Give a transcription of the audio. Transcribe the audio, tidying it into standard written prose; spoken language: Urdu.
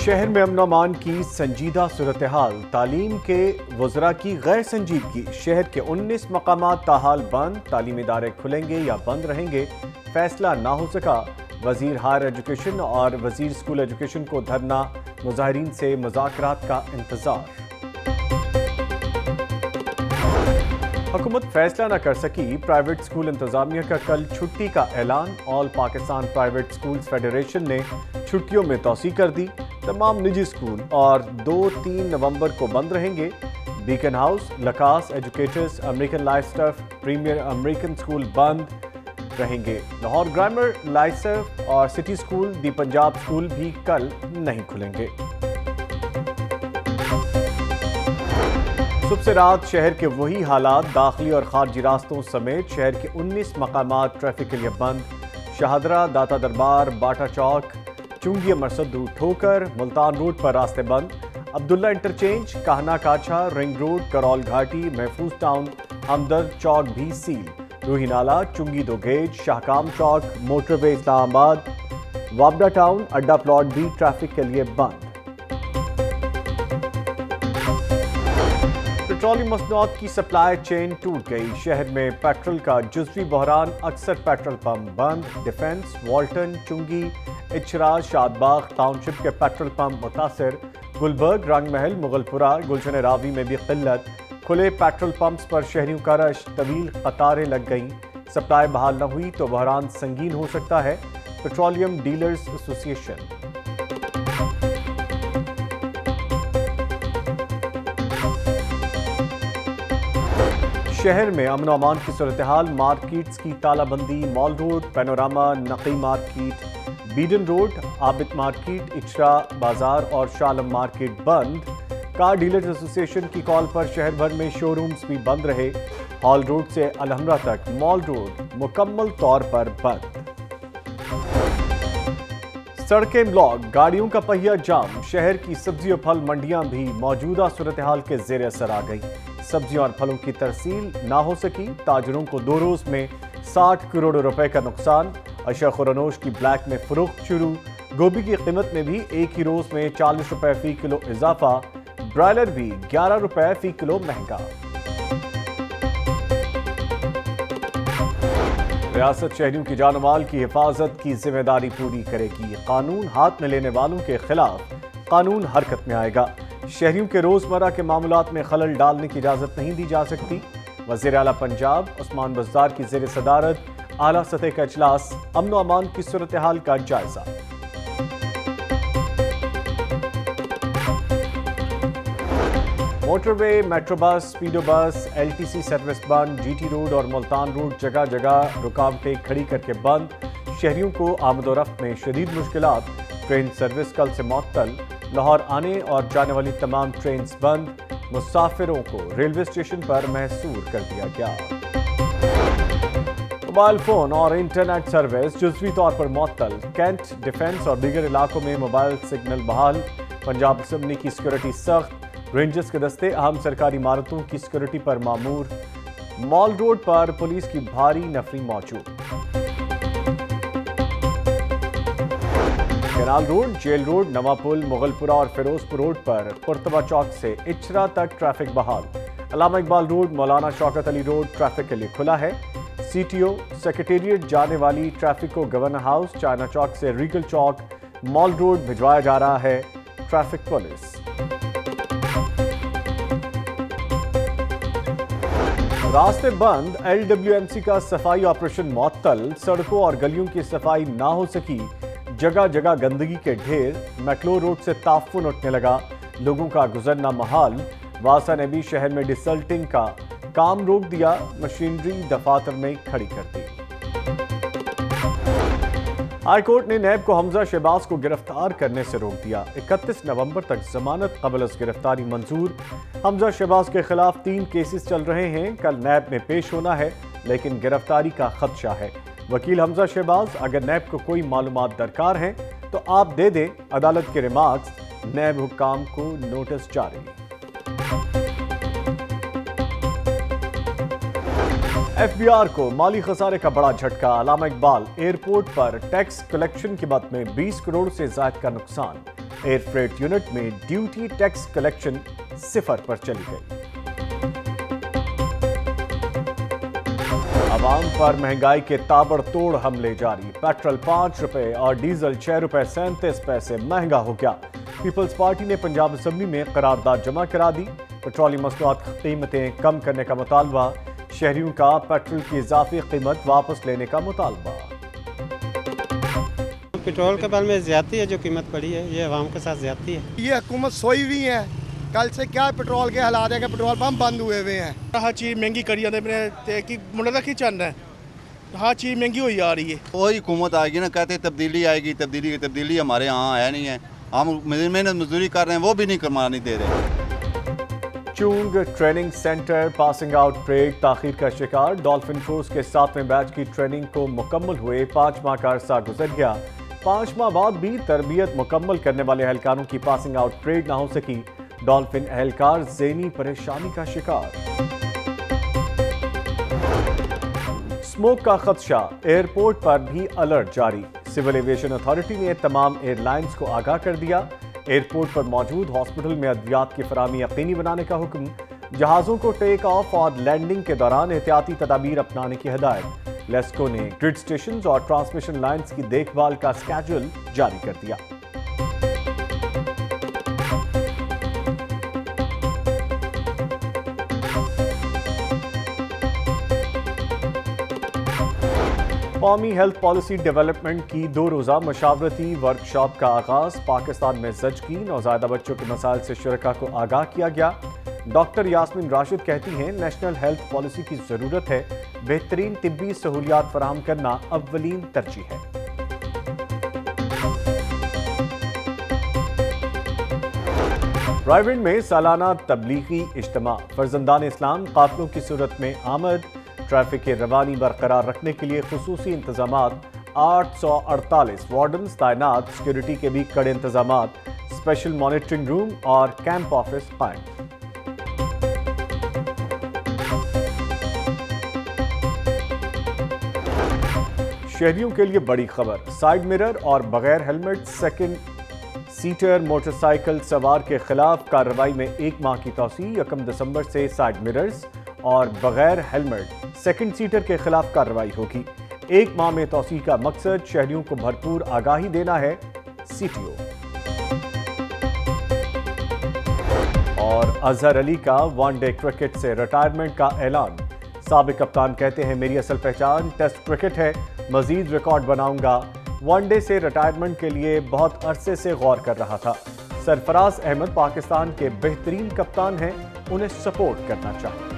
شہر میں امن و امان کی سنجیدہ صورتحال، تعلیم کے وزراء کی غیر سنجیدگی، شہر کے 19 مقامات تاحال بند، تعلیمی ادارے کھلیں گے یا بند رہیں گے، فیصلہ نہ ہو سکا، وزیر ہائر ایجوکیشن اور وزیر اسکول ایجوکیشن کو دھرنا، مظاہرین سے مذاکرات کا انتظار۔ حکومت فیصلہ نہ کر سکی، پرائیویٹ اسکول انتظامیہ کا کل چھٹی کا اعلان، all Pakistan private schools federation نے چھٹیوں میں توسیع کر دی، تمام نجی اسکول اور 2-3 نومبر کو بند رہیں گے، بیکن ہاؤس، لکاس، ایجوکیٹرز، امریکن لائف اسٹاف، پریمیئر امریکن اسکول بند رہیں گے، لاہور گرامر، لائسف اور city school, the Punjab school بھی کل نہیں کھلیں گے۔ صبح سے رات شہر کے وہی حالات، داخلی اور خارجی راستوں سمیت شہر کے 19 مقامات ٹریفک کے لیے بند، شہادرہ، داتا دربار، باٹا چوک، چنگی مرصدو، ٹھوکر، ملتان روڈ پر راستے بند، عبداللہ انٹرچینج، کہنا کاچھا، رنگ روڈ، کرول گھاٹی، محفوظ ٹاؤن، ہمدرد چوک بھی سیل، روہی نالہ، چنگی دو گیج، شاہکام چوک، موٹر وے اسلام آباد، وابڈا ٹاؤن، اڈا پلاٹ بھی ٹریفک کے لیے بند۔ پیٹرولیم مصنوعات کی سپلائی چین ٹوٹ گئی، شہر میں پیٹرول کا جزوی بحران، اکثر پیٹرول پمپ بند، ڈیفنس، والٹن، چنگی، اچراج، شاد باغ ٹاؤن شپ کے پیٹرول پمپ متاثر، گلبرگ، رنگ محل، مغل پورہ، گلشن راوی میں بھی قلت، کھلے پیٹرول پمپس پر شہریوں کا رش، طویل قطاریں لگ گئیں، سپلائی بحال نہ ہوئی تو بحران سنگین ہو سکتا ہے، پیٹرولیم ڈیلرز ایسوسی ایشن۔ شہر میں امن و امان کی صورتحال، مارکیٹس کی تالہ بندی، Mall Road, Panorama, Naqi market, Beadon road, Abid market, اچرا بازار اور شالم مارکیٹ بند، کار ڈیلرز ایسوسی ایشن کی کال پر شہر بھر میں شو رومز بھی بند رہے، ہال روڈ سے الحمرہ تک مال روڈ مکمل طور پر بند۔ سڑکیں بلاک، گاڑیوں کا پہیہ جام، شہر کی سبزی و پھل منڈیاں بھی موجودہ صورتحال کے زیر اثر آ گئی، سبزیوں اور پھلوں کی ترسیل نہ ہو سکی، تاجروں کو 2 روز میں 60 کروڑ روپے کا نقصان، اشیاء خورنوش کی بلیک میں فروخت شروع، گوبھی کی قیمت میں بھی ایک ہی روز میں 40 روپے فی کلو اضافہ، برائلر بھی 11 روپے فی کلو مہنگا۔ ریاست شہریوں کی جان و مال کی حفاظت کی ذمہ داری پوری کرے گی، قانون ہاتھ میں لینے والوں کے خلاف قانون حرکت میں آئے گا، شہریوں کے روزمرہ کے معاملات میں خلل ڈالنے کی اجازت نہیں دی جا سکتی، وزیر اعلیٰ پنجاب عثمان بزدار کی زیر صدارت اعلیٰ سطح کا اجلاس، امن و امان کی صورتحال کا جائزہ۔ Motorway, metro bus, speedo bus, L T C service بند، جی ٹی روڈ اور ملتان روڈ جگہ جگہ رکاوٹیں کھڑی کر کے بند، شہریوں کو آمد و رفت میں شدید مشکلات، ٹرین سروس کل سے معطل، لاہور آنے اور جانے والی تمام ٹرینز بند، مسافروں کو ریلوے اسٹیشن پر محصور کر دیا گیا۔ موبائل فون اور انٹرنیٹ سروس جزوی طور پر معطل، کینٹ، ڈیفنس اور دیگر علاقوں میں موبائل سگنل بحال، پنجاب اسمبلی کی سیکورٹی سخت، رینجرز کے دستے اہم سرکاری عمارتوں کی سیکورٹی پر مامور، مال روڈ پر پولیس کی بھاری نفری موجود۔ کنال روڈ، جیل روڈ، نواں پل، مغل پورہ اور فیروز پور روڈ پر قرطبہ چوک سے اچرا تک ٹریفک بحال، علامہ اقبال روڈ، مولانا شوکت علی روڈ ٹریفک کے لیے کھلا ہے، سی ٹی او سیکریٹریٹ جانے والی ٹریفک کو گورنر ہاؤس، چائنا چوک سے ریگل چوک، مال روڈ بھجوایا جا رہا ہے، ٹریفک پولیس۔ راستے بند، ایل ڈبلیو ایم سی کا صفائی آپریشن معطل، سڑکوں اور گلیوں کی صفائی نہ ہو سکی، جگہ جگہ گندگی کے ڈھیر، میکلور روڈ سے تعفن اٹھنے لگا، لوگوں کا گزرنا محال، واسا نے بھی شہر میں ڈسلٹنگ کا کام روک دیا، مشینری دفاتر میں کھڑی کر دی۔ ہائی کورٹ نے نیب کو حمزہ شہباز کو گرفتار کرنے سے روک دیا، 31 نومبر تک ضمانت قبل از گرفتاری منظور، حمزہ شہباز کے خلاف 3 کیسز چل رہے ہیں، کل نیب میں پیش ہونا ہے لیکن گرفتاری کا خدشہ ہے، وکیل حمزہ شہباز، اگر نیب کو کوئی معلومات درکار ہیں تو آپ دے دیں، عدالت کے ریمارکس، نیب حکام کو نوٹس جاری۔ ایف بی آر کو مالی خسارے کا بڑا جھٹکا، علامہ اقبال ایئرپورٹ پر ٹیکس کلیکشن کے بعد میں 20 کروڑ سے زائد کا نقصان، एयर फ्रेट यूनिट में ड्यूटी टैक्स कलेक्शन 0 पर चली गई। आवाम पर महंगाई के ताबड़तोड़ हमले जारी। पेट्रोल 5 रुपए और डीजल 6 रुपए 37 पैसे महंगा हो गया। पीपल्स पार्टी ने पंजाब असेंबली में करारदाद जमा करा दी। पेट्रोलियम मसनूआत की कीमतें कम करने का मुतालबा। शहरियों का पेट्रोल की इजाफी कीमत वापस लेने का मुतालबा। पेट्रोल के बारे में ज्यादती है, जो कीमत पड़ी है ये अवाम के साथ ज्यादती है। ये हुकूमत सोई हुई है। कल से क्या पेट्रोल के हालात है कि पेट्रोल पंप बंद हुए हुए हैं। हर चीज़ महंगी करी जाते हैं कि मुंडा तक ही चल रहा है, हर चीज़ महंगी हुई आ रही है। वही हुकूमत आएगी ना, कहते तब्दीली आएगी, तब्दीली हमारे यहाँ है नहीं है। हम मेहनत मजदूरी कर रहे हैं, वो भी नहीं करवाने दे रहे। Chung training center passing out parade ताखीर का शिकार। डॉल्फिन फोर्स के 7वें बैच की ट्रेनिंग को मुकम्मल हुए 5 माह का अरसा गुजर गया। 5 माह बाद भी तरबियत मुकम्मल करने वाले एहलकारों की पासिंग आउट परेड ना हो सकी। डॉल्फिन एहलकार ज़हनी परेशानी का शिकार। स्मोक का खदशा, एयरपोर्ट पर भी अलर्ट जारी। सिविल एविएशन अथॉरिटी ने तमाम एयरलाइंस को आगाह कर दिया। एयरपोर्ट पर मौजूद हॉस्पिटल में अद्वियात की फराहमी यकीनी बनाने का हुक्म। जहाज़ों को टेक ऑफ और लैंडिंग के दौरान एहतियाती तदाबीर अपनाने की हिदायत। लेस्को ने ग्रिड स्टेशन और ट्रांसमिशन लाइन्स की देखभाल का स्केड्यूल जारी कर दिया। कौमी हेल्थ पॉलिसी डेवलपमेंट की 2 रोज़ा मशावरती वर्कशॉप का आगाज। पाकिस्तान में ज़चगी, नौज़ायदा बच्चों के मसाइल से शुरका को आगाह किया गया। डॉक्टर यास्मीन राशिद कहती हैं नेशनल हेल्थ पॉलिसी की ज़रूरत है। बेहतरीन तिब्बी सहूलियात फराहम करना अव्वलीन तरजीह है। रायविंड में सालाना तबलीगी इज्तिमा। फर्जंदान इस्लाम काफिलों की सूरत में आमद। ट्रैफिक की रवानी बरकरार रखने के लिए खुसूसी इंतजामात। 848 वार्डन्स तैनात। सिक्योरिटी के भी कड़े इंतजामात। स्पेशल मॉनिटरिंग रूम और कैंप ऑफिस कायम। शहरियों के लिए बड़ी खबर। साइड मिरर और बगैर हेलमेट सेकंड सीटर मोटरसाइकिल सवार के खिलाफ कार्रवाई में 1 माह की तौसीह। 1 दिसंबर से साइड मिरर्स और बगैर हेलमेट सेकंड सीटर के खिलाफ कार्रवाई होगी। 1 माह में तौसीह का मकसद शहरियों को भरपूर आगाही देना है। सीटीओ और अजहर अली का वनडे क्रिकेट से रिटायरमेंट का ऐलान। साबिक कप्तान कहते हैं मेरी असल पहचान टेस्ट क्रिकेट है, मजीद रिकॉर्ड बनाऊंगा। वनडे से रिटायरमेंट के लिए बहुत अरसे से गौर कर रहा था। सरफराज अहमद पाकिस्तान के बेहतरीन कप्तान हैं, उन्हें सपोर्ट करना चाहिए।